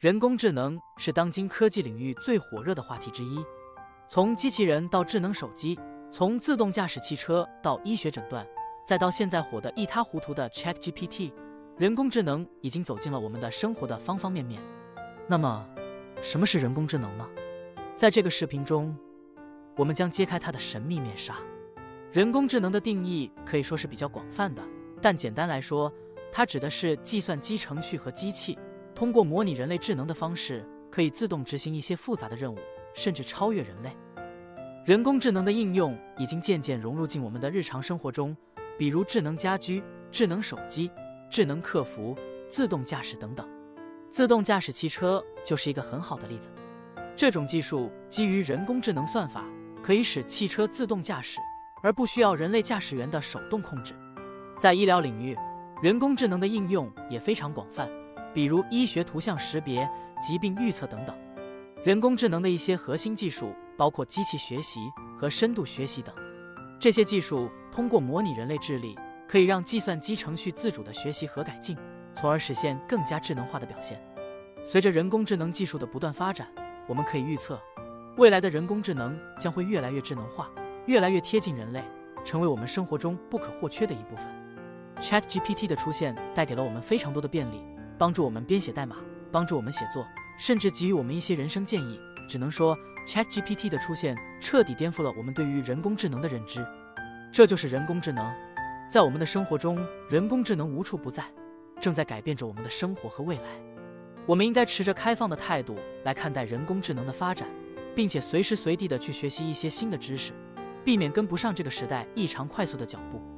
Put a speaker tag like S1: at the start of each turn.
S1: 人工智能是当今科技领域最火热的话题之一。从机器人到智能手机，从自动驾驶汽车到医学诊断，再到现在火得一塌糊涂的 ChatGPT， 人工智能已经走进了我们的生活的方方面面。那么，什么是人工智能呢？在这个视频中，我们将揭开它的神秘面纱。人工智能的定义可以说是比较广泛的，但简单来说，它指的是计算机程序和机器通过模拟人类智能的方式，可以自动执行一些复杂的任务，甚至超越人类。人工智能的应用已经渐渐融入进我们的日常生活中，比如智能家居、智能手机、智能客服、自动驾驶等等。自动驾驶汽车就是一个很好的例子。这种技术基于人工智能算法，可以使汽车自动驾驶，而不需要人类驾驶员的手动控制。在医疗领域，人工智能的应用也非常广泛，比如医学图像识别、疾病预测等等。人工智能的一些核心技术包括机器学习和深度学习等。这些技术通过模拟人类智力，可以让计算机程序自主的学习和改进，从而实现更加智能化的表现。随着人工智能技术的不断发展，我们可以预测，未来的人工智能将会越来越智能化，越来越贴近人类，成为我们生活中不可或缺的一部分。ChatGPT 的出现带给了我们非常多的便利，帮助我们编写代码，帮助我们写作，甚至给予我们一些人生建议。只能说 ChatGPT 的出现彻底颠覆了我们对于人工智能的认知。这就是人工智能。在我们的生活中，人工智能无处不在，正在改变着我们的生活和未来。我们应该持着开放的态度来看待人工智能的发展，并且随时随地的去学习一些新的知识，避免跟不上这个时代异常快速的脚步。